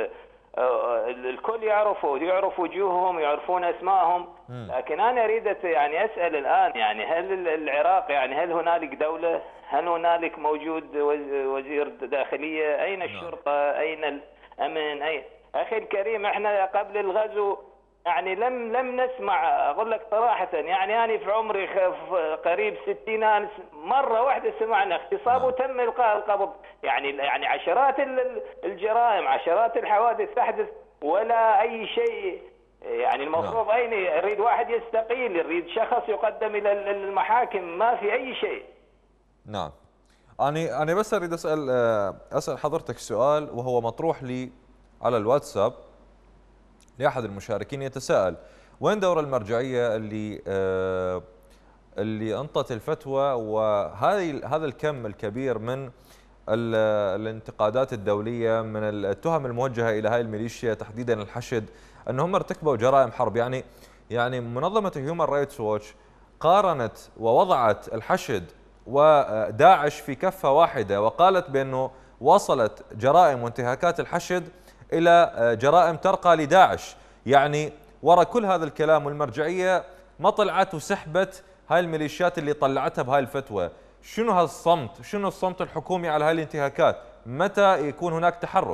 والكل يعرفه، يعرف وجوههم، يعرفون أسمائهم. لكن أنا أريد يعني أسأل الآن، يعني هل العراق، يعني هل هنالك دولة؟ هل هنالك موجود وزير داخلية؟ أين الشرطة؟ أين الأمن؟ أين؟ أخي الكريم، احنا قبل الغزو يعني لم لم نسمع، أقول لك صراحة، يعني أنا في عمري قريب ستين مرة واحدة سمعنا اغتصاب وتم إلقاء القبض. يعني يعني عشرات الجرائم، عشرات الحوادث تحدث ولا أي شيء. يعني المفروض أين يريد واحد يستقيل، يريد شخص يقدم إلى المحاكم، ما في أي شيء. نعم. أنا أنا بس أريد أسأل أسأل حضرتك سؤال، وهو مطروح لي على الواتساب لأحد المشاركين، يتساءل: وين دور المرجعية اللي آه اللي أنطت الفتوى، وهذه هذا الكم الكبير من الانتقادات الدولية، من التهم الموجهة إلى هاي الميليشيا تحديدا الحشد أنهم ارتكبوا جرائم حرب. يعني يعني منظمة هيومن رايتس ووتش قارنت ووضعت الحشد وداعش في كفة واحدة، وقالت بأنه وصلت جرائم وانتهاكات الحشد إلى جرائم ترقى لداعش. يعني وراء كل هذا الكلام والمرجعية ما طلعت وسحبت هاي الميليشيات اللي طلعتها بهاي الفتوى. شنو هالصمت؟ شنو الصمت الحكومي على هاي الانتهاكات؟ متى يكون هناك تحرك؟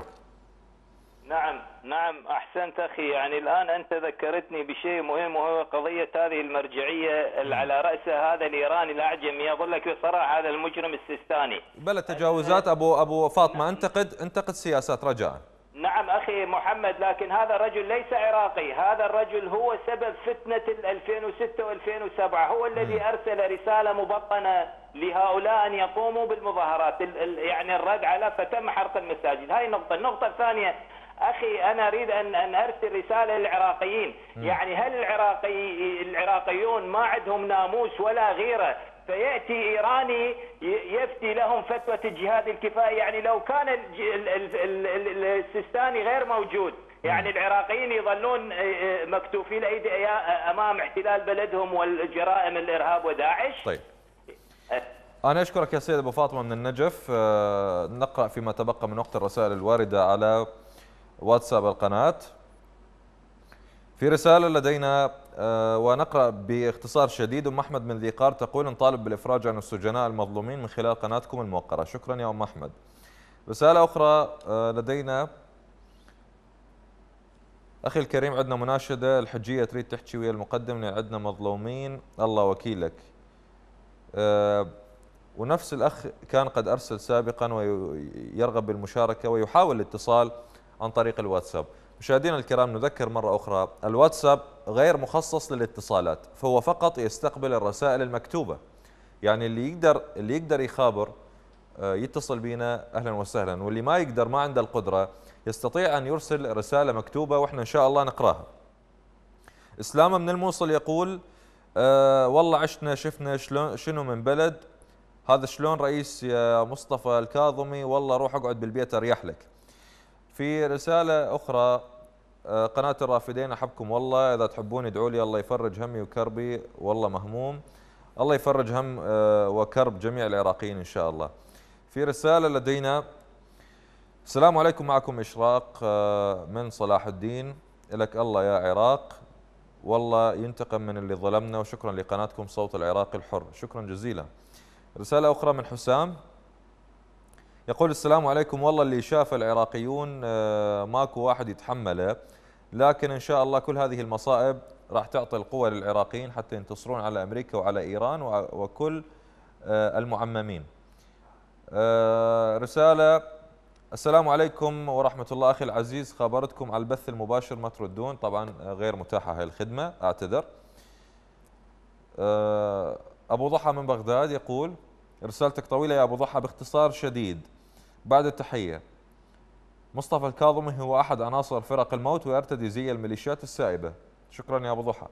نعم نعم أحسنت أخي. يعني الآن أنت ذكرتني بشيء مهم، وهو قضية هذه المرجعية اللي على رأسها هذا الإيراني الأعجمي. أقول لك بصراحة هذا المجرم السيستاني بلا تجاوزات. أبو أبو فاطمة، انتقد انتقد سياسات رجاء. نعم أخي محمد، لكن هذا الرجل ليس عراقي، هذا الرجل هو سبب فتنة ألفين وستة وألفين وسبعة، هو الذي أرسل رسالة مبطنة لهؤلاء أن يقوموا بالمظاهرات، يعني الرد على فتم حرق المساجد. هاي نقطة. النقطة الثانية أخي، أنا أريد أن أن أرسل رسالة للعراقيين. يعني هل العراقي العراقيون ما عندهم ناموس ولا غيرة، فيأتي إيراني يفتي لهم فتوى الجهاد الكفائي؟ يعني لو كان السيستاني غير موجود، يعني العراقيين يظلون مكتوفي الأيدي أمام احتلال بلدهم والجرائم الإرهاب وداعش. طيب، أنا أشكرك يا سيد أبو فاطمة من النجف. نقرأ فيما تبقى من وقت الرسائل الواردة على واتساب القناة. في رسالة لدينا ونقرأ باختصار شديد. أم أحمد من ذي قار تقول: نطالب بالإفراج عن السجناء المظلومين من خلال قناتكم الموقرة. شكرا يا أم أحمد. رسالة أخرى لدينا أخي الكريم، عندنا مناشدة الحجية تريد تحكي ويا المقدم لأن عندنا مظلومين الله وكيلك. أه ونفس الأخ كان قد أرسل سابقا ويرغب بالمشاركة ويحاول الاتصال عن طريق الواتساب. مشاهدينا الكرام، نذكر مرة أخرى الواتساب غير مخصص للاتصالات، فهو فقط يستقبل الرسائل المكتوبة. يعني اللي يقدر اللي يقدر يخابر يتصل بنا أهلا وسهلا، واللي ما يقدر ما عنده القدرة يستطيع أن يرسل رسالة مكتوبة وإحنا إن شاء الله نقراها. إسلام من الموصل يقول أه والله عشنا شفنا شلون شنو من بلد هذا، شلون رئيس يا مصطفى الكاظمي، والله روح اقعد بالبيت اريح لك. في رسالة أخرى أه قناة الرافدين أحبكم والله، إذا تحبون ادعوا لي الله يفرج همي وكربي، والله مهموم. الله يفرج هم أه وكرب جميع العراقيين إن شاء الله. في رسالة لدينا السلام عليكم، معكم إشراق من صلاح الدين، لك الله يا عراق، والله ينتقم من اللي ظلمنا، وشكرا لقناتكم صوت العراق الحر، شكرا جزيلا. رسالة أخرى من حسام يقول السلام عليكم، والله اللي شاف العراقيون ماكو واحد يتحمله، لكن إن شاء الله كل هذه المصائب راح تعطي القوة للعراقيين حتى ينتصرون على أمريكا وعلى إيران وكل المعممين. رسالة السلام عليكم ورحمة الله أخي العزيز، خابرتكم على البث المباشر ما تردون، طبعا غير متاحة هاي الخدمة أعتذر. أبو ضحى من بغداد يقول رسالتك طويلة يا أبو ضحى، باختصار شديد بعد التحية، مصطفى الكاظمي هو أحد عناصر فرق الموت ويرتدي زي الميليشيات السائبة. شكرا يا أبو ضحى.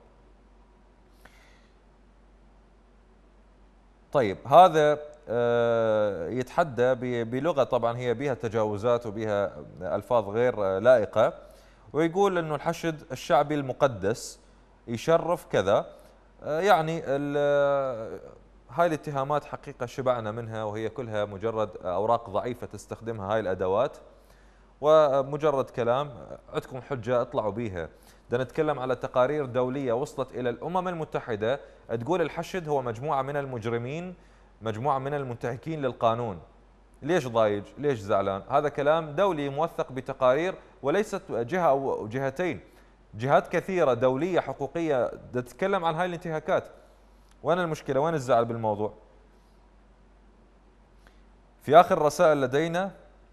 طيب هذا يتحدى بلغة طبعا هي بها تجاوزات وبها ألفاظ غير لائقة، ويقول أنه الحشد الشعبي المقدس يشرف كذا. يعني هاي الاتهامات حقيقة شبعنا منها، وهي كلها مجرد أوراق ضعيفة تستخدمها هاي الأدوات ومجرد كلام. عندكم حجة اطلعوا بيها. بدنا نتكلم على تقارير دولية وصلت إلى الأمم المتحدة تقول الحشد هو مجموعة من المجرمين، مجموعة من المنتهكين للقانون. ليش ضايج؟ ليش زعلان؟ هذا كلام دولي موثق بتقارير، وليست جهة أو جهتين، جهات كثيرة دولية حقوقية تتكلم عن هاي الانتهاكات. وين المشكلة؟ وين الزعل بالموضوع؟ في آخر رسائل لدينا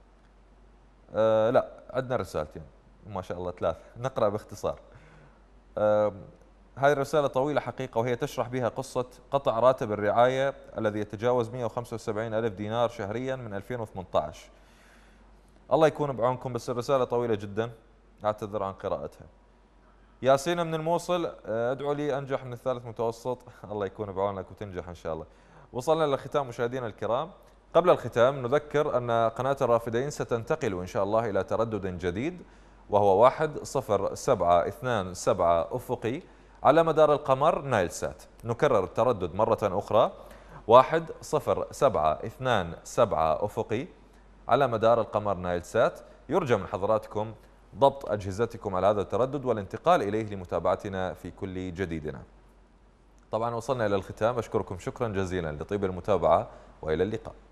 آه لا عندنا رسالتين ما شاء الله ثلاث، نقرأ باختصار. آه هذه الرسالة طويلة حقيقة، وهي تشرح بها قصة قطع راتب الرعاية الذي يتجاوز مئة وخمسة وسبعين ألف دينار شهريا من ألفين وثمانية عشر. الله يكون بعونكم، بس الرسالة طويلة جدا أعتذر عن قراءتها. ياسين من الموصل ادعوا لي أنجح من الثالث متوسط. الله يكون بعونك وتنجح إن شاء الله. وصلنا لختام مشاهدينا الكرام. قبل الختام نذكر أن قناة الرافدين ستنتقل إن شاء الله إلى تردد جديد، وهو واحد صفر سبعة اثنان سبعة أفقي على مدار القمر نايل سات. نكرر التردد مرة أخرى، واحد صفر سبعة اثنان سبعة أفقي على مدار القمر نايل سات. يرجى من حضراتكم ضبط أجهزتكم على هذا التردد والانتقال إليه لمتابعتنا في كل جديدنا. طبعا وصلنا إلى الختام، أشكركم شكرا جزيلا لطيب المتابعة وإلى اللقاء.